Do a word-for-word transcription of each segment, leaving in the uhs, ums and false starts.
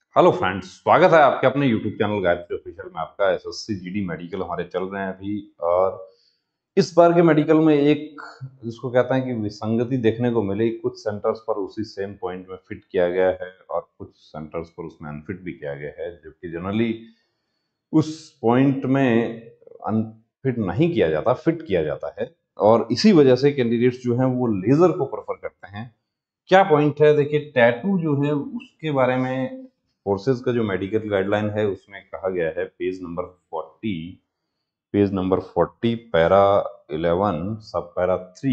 Hello friends, स्वागत है आपके अपने यूट्यूब चैनल गायत्री ऑफिशियल में। आपका एसएससी जीडी मेडिकल हमारे चल रहे हैं अभी। और इस बार के मेडिकल में एक जिसको कहते हैं कि विसंगति देखने को मिली। कुछ सेंटर्स पर उसी सेम पॉइंट में फिट किया गया है और कुछ सेंटर्स पर उसमें अनफिट भी किया गया है, जबकि जनरली उस पॉइंट में अनफिट नहीं किया जाता, फिट किया जाता है। और इसी वजह से कैंडिडेट्स जो हैं वो लेजर को प्रेफर करते हैं। क्या पॉइंट है, देखिए, टैटू जो है उसके बारे में फोर्सेस का जो मेडिकल गाइडलाइन है उसमें कहा गया है, page number forty, page number forty, para eleven, sub para three,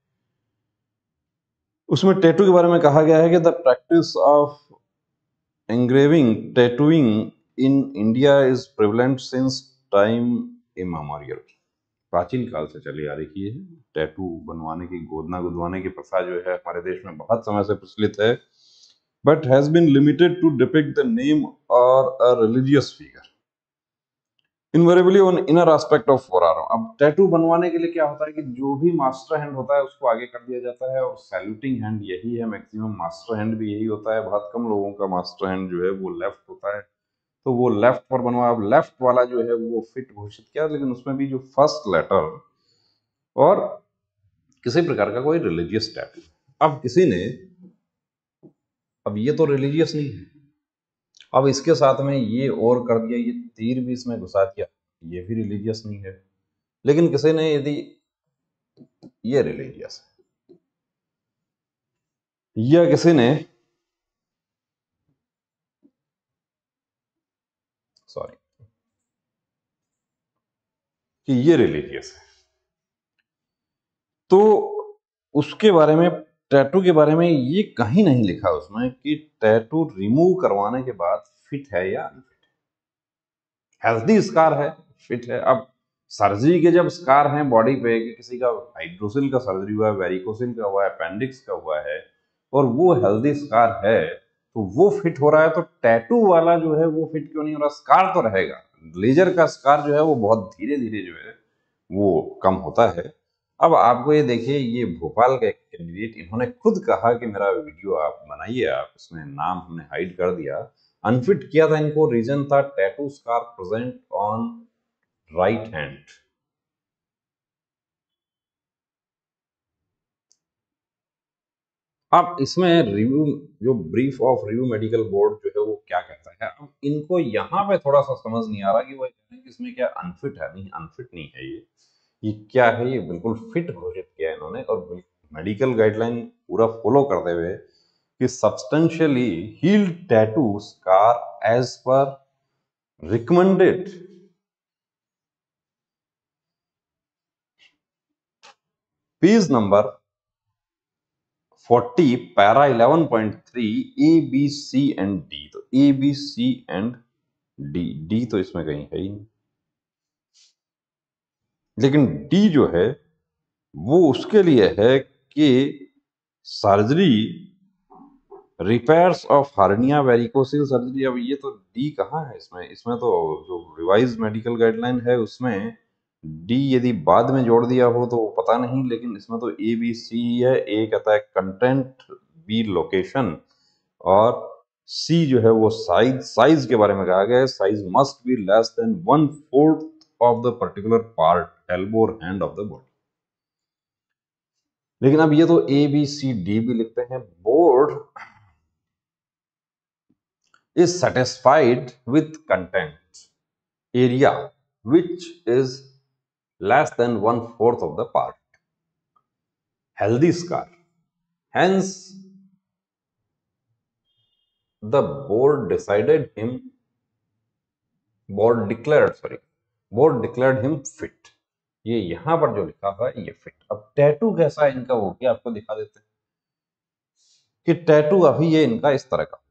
उसमें टैटू के बारे में कहा गया है कि the practice of engraving tattooing in India is prevalent since time immemorial. प्राचीन काल से चली आ रही है टैटू बनवाने की, गोदना गुदवाने की प्रथा जो है हमारे देश में बहुत समय से प्रचलित है, but has been limited to depict the name or a religious figure, invariably on inner aspect of forearm। अब टैटू बनवाने के लिए क्या होता है कि जो भी मास्टर हैंड होता है उसको आगे कर दिया जाता है, और सैल्यूटिंग हैंड यही है, मैक्सिमम मास्टर हैंड भी यही होता है। बहुत कम लोगों का मास्टर हैंड जो है वो लेफ्ट होता है, तो वो लेफ्ट पर बनवा। अब लेफ्ट वाला जो है वो फिट घोषित किया, लेकिन उसमें भी जो फर्स्ट लेटर और किसी प्रकार का कोई रिलीजियस टैटू। अब किसी ने, अब ये तो रिलीजियस नहीं है, अब इसके साथ में ये और कर दिया, ये तीर भी इसमें घुसा दिया, ये भी रिलीजियस नहीं है। लेकिन किसी ने यदि ये रिलीजियस है, या किसी ने, सॉरी, कि ये रिलीजियस है, तो उसके बारे में, टैटू के बारे में ये कहीं नहीं लिखा उसमें कि टैटू रिमूव करवाने के बाद फिट है या अनफिट है। हेल्थी स्कार है, फिट है। अब सर्जरी के जब स्कार हैं बॉडी पे, कि किसी का हाइड्रोसिल का सर्जरी हुआ है, वेरिकोसिल का हुआ है, अपेंडिक्स का हुआ है, और वो हेल्दी स्कार है, तो वो फिट हो रहा है, तो टैटू वाला जो है वो फिट क्यों नहीं हो रहा? स्कार तो रहेगा। लेजर का स्कार जो है वो बहुत धीरे धीरे जो है वो कम होता है। अब आपको ये देखिए, ये भोपाल के कैंडिडेट, इन्होंने खुद कहा कि मेरा वीडियो आप बनाइए, आप, इसमें नाम हमने हाइड कर दिया। अनफिट किया था इनको, रीजन था tattoo scar present on right hand. अब इसमें रिव्यू, जो brief of review medical board जो है वो क्या कहता है, अब इनको यहाँ पे थोड़ा सा समझ नहीं आ रहा कि वो कहते हैं कि इसमें क्या अनफिट है। नहीं, अनफिट नहीं है ये ये क्या है, ये बिल्कुल फिट घोषित किया है इन्होंने, और मेडिकल गाइडलाइन पूरा फॉलो करते हुए कि substantially healed tattoo scar as per recommended page number forty, para eleven point three, A B C and D. तो A B C and D, D तो इसमें कहीं है ही नहीं, लेकिन डी जो है वो उसके लिए है कि surgery, repairs of hernia varicocele surgery. अब ये तो डी कहाँ है इसमें? इसमें तो जो रिवाइज मेडिकल गाइडलाइन है उसमें डी यदि बाद में जोड़ दिया हो तो पता नहीं, लेकिन इसमें तो ए बी सी है। ए कहता है कंटेंट, बी लोकेशन, और सी जो है वो साइज। साइज के बारे में कहा गया है, size must be less than one fourth of the particular part, elbow और हैंड ऑफ द बॉडी। लेकिन अब ये तो ए बी सी डी भी लिखते हैं। Board is satisfied with content area which is less than one fourth of the part, healthy scar. Hence, the board decided him, board declared, sorry, board declared him fit। ये यहां पर जो लिखा हुआ है ये फिट। अब टैटू कैसा है इनका वो भी आपको दिखा देते हैं कि टैटू अभी ये इनका इस तरह का।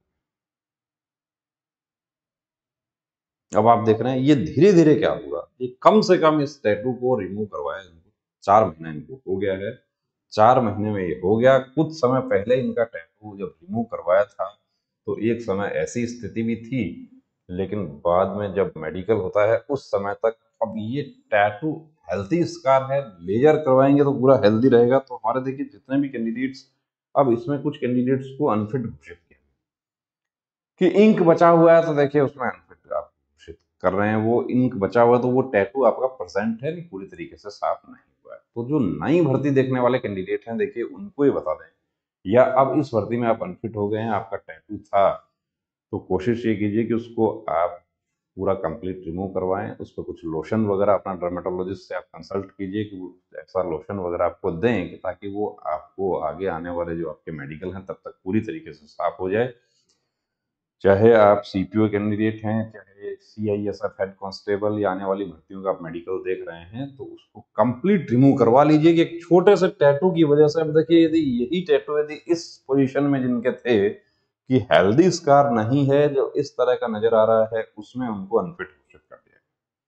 अब आप देख रहे हैं ये धीरे धीरे क्या हुआ, ये कम से कम इस टैटू को रिमूव करवाया इनको, चार महीने इनको हो गया है। चार महीने में ये हो गया। कुछ समय पहले इनका टैटू जब रिमूव करवाया था तो एक समय ऐसी स्थिति भी थी, लेकिन बाद में जब मेडिकल होता है उस समय तक, अब ये टैटू हेल्थी स्कार है, लेजर करवाएंगे तो पूरा हेल्दी रहेगा। तो हमारे देखिए जितने भी कैंडिडेट्स, अब इसमें कुछ कैंडिडेट्स को अनफिट घोषित किया, कि इंक बचा हुआ है तो देखिए उसमें अनफिट आप घोषित कर रहे हैं, वो इंक बचा हुआ है तो वो टैटू आपका प्रेजेंट है, नहीं पूरी तरीके से साफ नहीं हुआ है। तो जो नई भर्ती देखने वाले कैंडिडेट हैं, देखिए उनको ही बता दें, या अब इस भर्ती में आप अनफिट हो गए हैं, आपका टैटू था, तो कोशिश ये कीजिए कि उसको आप पूरा कंप्लीट रिमूव करवाएं। उस पर कुछ लोशन वगैरह अपना डर्मेटोलॉजिस्ट से आप कंसल्ट कीजिए कि वो ऐसा लोशन वगैरह आपको दें कि ताकि वो आपको आगे आने वाले जो आपके मेडिकल हैं तब तक पूरी तरीके से साफ हो जाए। चाहे आप सीपीओ कैंडिडेट हैं, चाहे सीआईएसएफ हेड कांस्टेबल या आने वाली भर्तियों का आप मेडिकल देख रहे हैं, तो उसको कंप्लीट रिमूव करवा लीजिए कि एक छोटे से टैटू की वजह से। अब देखिए यदि यही टैटू यदि इस पोजीशन में जिनके थे कि हेल्दी स्कार नहीं है, जो इस तरह का नजर आ रहा है, उसमें उनको अनफिट घोषित कर दिया।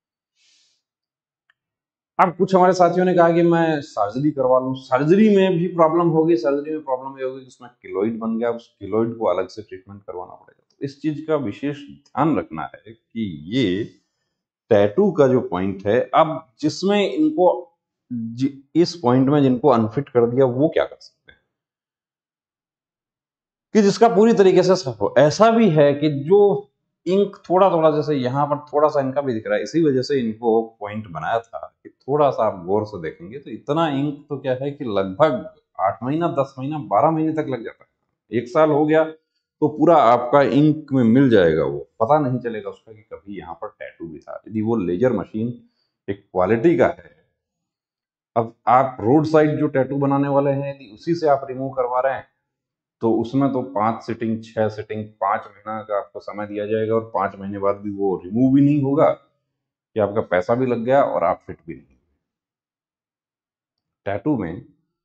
अब कुछ हमारे साथियों ने कहा कि मैं सर्जरी करवा लूं, सर्जरी में भी प्रॉब्लम होगी। सर्जरी में प्रॉब्लम ये होगी कि उसमें किलोइड बन गया, उस किलोइड को अलग से ट्रीटमेंट करवाना पड़ेगा। तो इस चीज का विशेष ध्यान रखना है कि ये टैटू का जो पॉइंट है, अब जिसमें इनको इस पॉइंट में जिनको अनफिट कर दिया वो क्या कर सकते हैं कि जिसका पूरी तरीके से साफ हो। ऐसा भी है कि जो इंक थोड़ा थोड़ा, जैसे यहाँ पर थोड़ा सा इनका भी दिख रहा है, इसी वजह से इनको पॉइंट बनाया था कि थोड़ा सा आप गौर से देखेंगे तो इतना इंक तो क्या है कि लगभग आठ महीना दस महीना बारह महीने तक लग जाता है। एक साल हो गया तो पूरा आपका इंक में मिल जाएगा, वो पता नहीं चलेगा उसका कि कभी यहाँ पर टैटू भी था, यदि वो लेजर मशीन एक क्वालिटी का है। अब आप रोड साइड जो टैटू बनाने वाले हैं, यदि उसी से आप रिमूव करवा रहे हैं तो उसमें तो पांच सिटिंग छह सिटिंग पांच महीना का आपको समय दिया जाएगा, और पांच महीने बाद भी वो रिमूव भी नहीं होगा कि आपका पैसा भी लग गया और आप फिट भी नहीं। टैटू में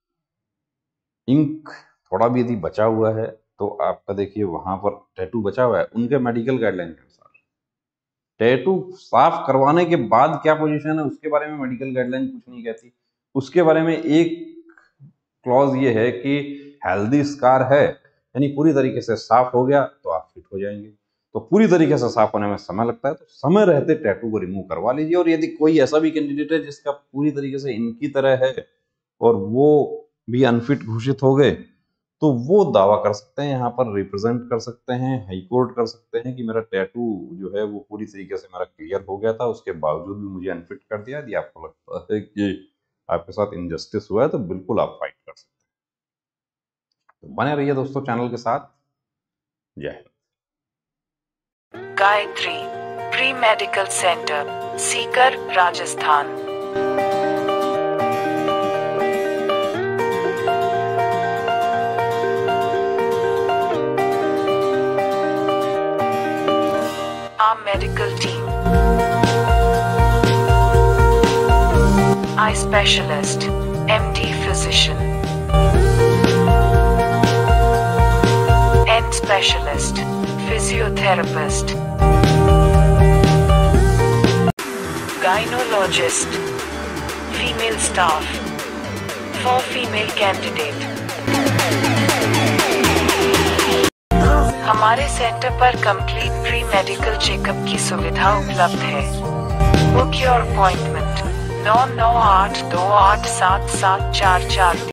इंक थोड़ा भी यदि बचा हुआ है तो आपका देखिए वहां पर टैटू बचा हुआ है, उनके मेडिकल गाइडलाइन के अनुसार टैटू साफ करवाने के बाद क्या पोजीशन है उसके बारे में मेडिकल गाइडलाइन कुछ नहीं कहती। उसके बारे में एक क्लॉज ये है कि हेल्दी स्कार है, यानी पूरी तरीके से साफ हो गया तो आप फिट हो जाएंगे। तो पूरी तरीके से साफ होने में समय लगता है, तो समय रहते टैटू को रिमूव करवा लीजिए। और यदि कोई ऐसा भी कैंडिडेट है जिसका पूरी तरीके से इनकी तरह है और वो भी अनफिट घोषित हो गए, तो वो दावा कर सकते हैं, यहाँ पर रिप्रेजेंट कर सकते हैं, हाईकोर्ट कर सकते हैं कि मेरा टैटू जो है वो पूरी तरीके से मेरा क्लियर हो गया था, उसके बावजूद भी मुझे अनफिट कर दिया। यदि आपको लगता है कि आपके साथ इनजस्टिस हुआ है तो बिल्कुल आप फाइट कर सकते हैं। तो बने रहिए दोस्तों चैनल के साथ। जय हिंद। Gayatri pre medical centre, Sikar, Rajasthan. Our medical team. Eye specialist, M D physician. End specialist, physiotherapist. Gynecologist. Female staff. For female candidate. हमारे सेंटर पर कंप्लीट प्री मेडिकल चेकअप की सुविधा उपलब्ध है। बुक योर अपॉइंटमेंट नौ नौ आठ दो आठ सात सात चार चार।